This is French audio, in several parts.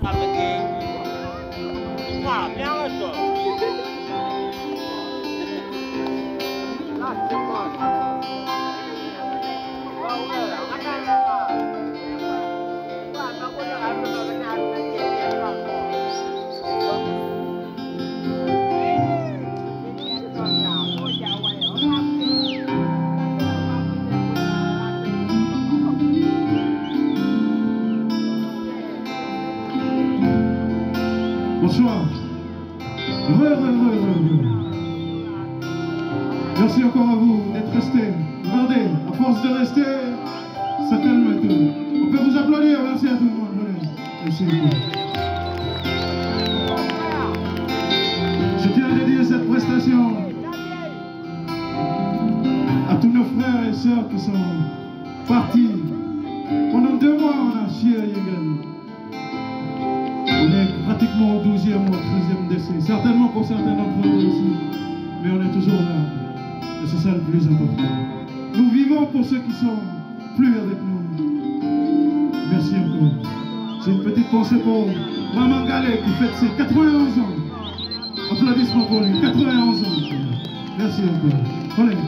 Bonsoir. Merci encore à vous d'être restés. Regardez, à force de rester, ça calme tout. On peut vous applaudir. Merci à tout le monde. Allez. Merci beaucoup. Je tiens à dédier cette prestation à tous nos frères et sœurs qui sont partis. Pendant 2 mois, on a chié à Yegen. On est pratiquement au 12e ou au 13e décès. Certainement pour certains d'entre eux aussi. Mais on est toujours là. Et c'est ça le plus important. Nous vivons pour ceux qui sont plus avec nous. Merci encore. C'est une petite pensée pour Maman Galé qui fête ses 91 ans. Applaudissements pour lui. 91 ans. Merci encore. Allez.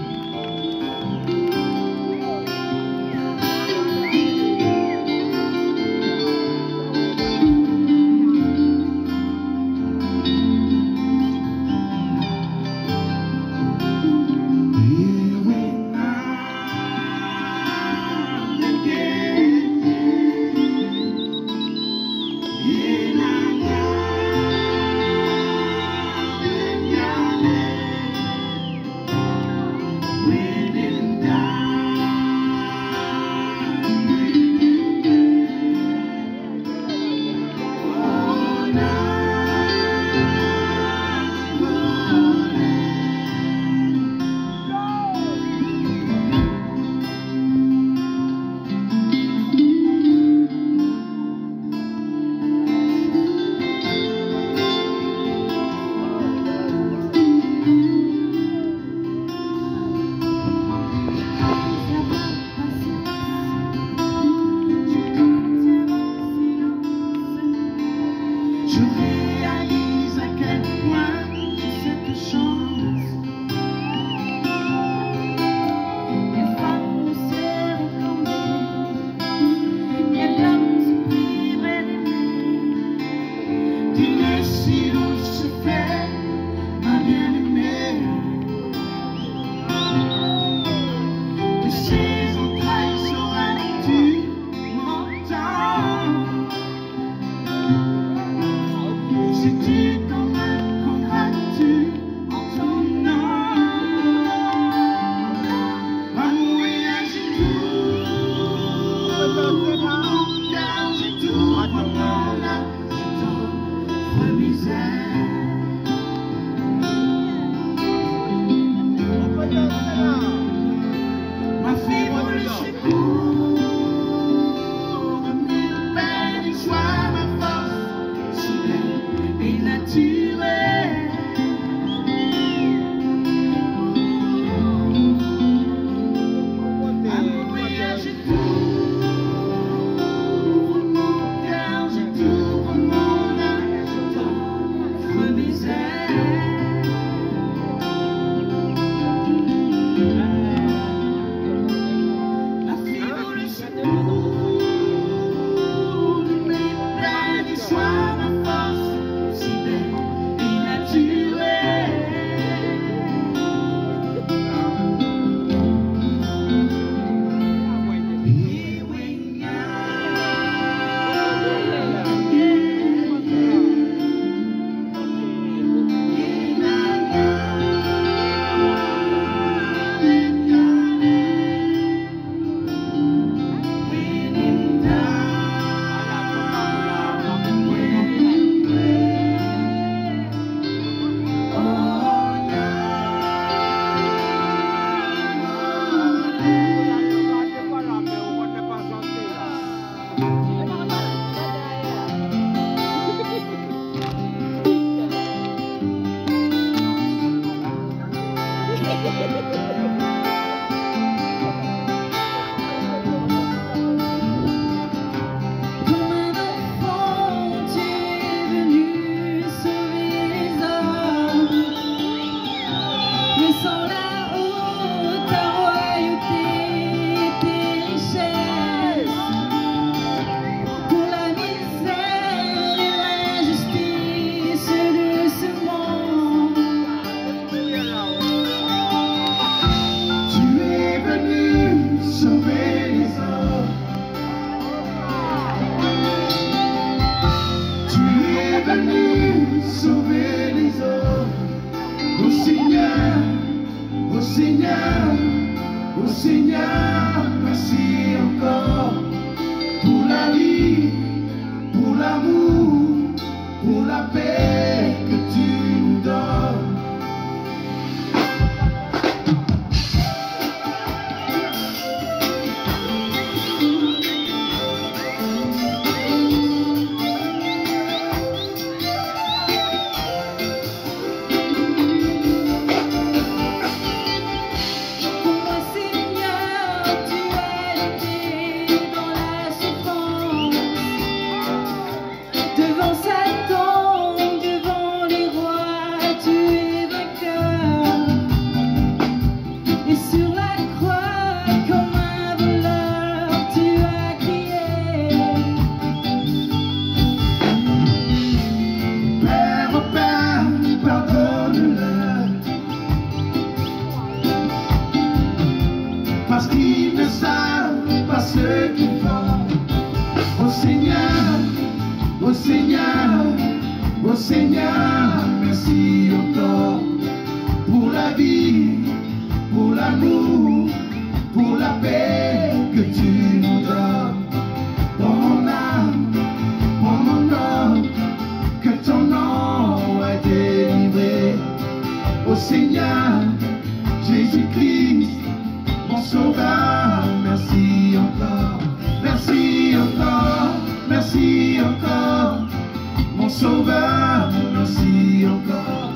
Seigneur, merci encore pour la vie, pour l'amour, pour la paix que tu nous donnes. Parce qu'ils ne savent pas ce qu'ils font. Oh Seigneur, oh Seigneur, oh Seigneur, merci encore pour la vie, pour l'amour, pour la paix que tu nous donnes. Pour mon âme, pour mon corps, que ton nom a délivré. Oh Seigneur, Jésus-Christ, mon sauveur, merci encore, merci encore, merci encore, mon sauveur, merci encore.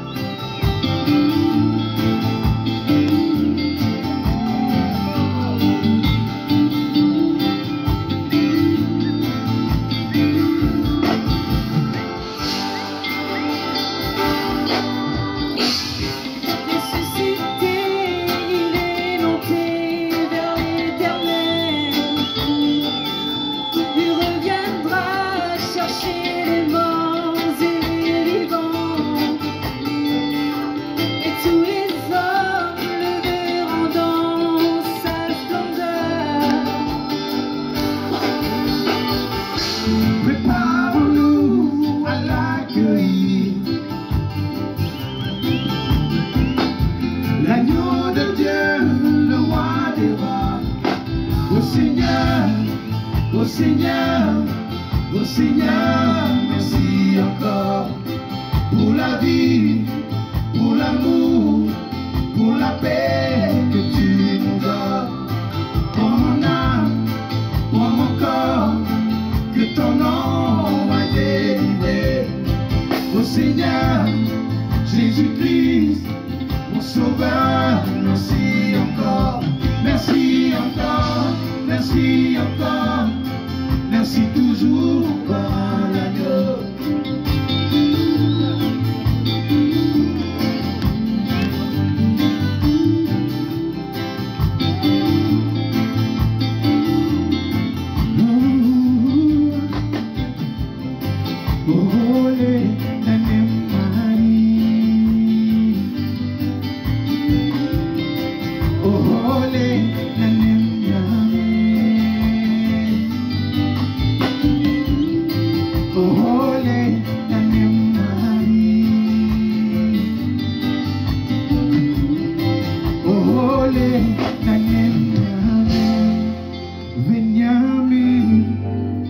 Préparons-nous à l'accueillir, l'agneau de Dieu, le roi des rois. Ô Seigneur, ô Seigneur, ô Seigneur, merci encore pour la vie, pour l'amour, pour la paix que tu nous donnes. Pour mon âme, pour mon corps, que ton nom a délivré. Ô Seigneur, Jésus-Christ, mon sauveur, merci encore, merci encore, merci encore, merci toujours pour l'agneau. Ohole nanemari, ohole nanemyame, ohole nanemari, ohole nanemyame, Benjamin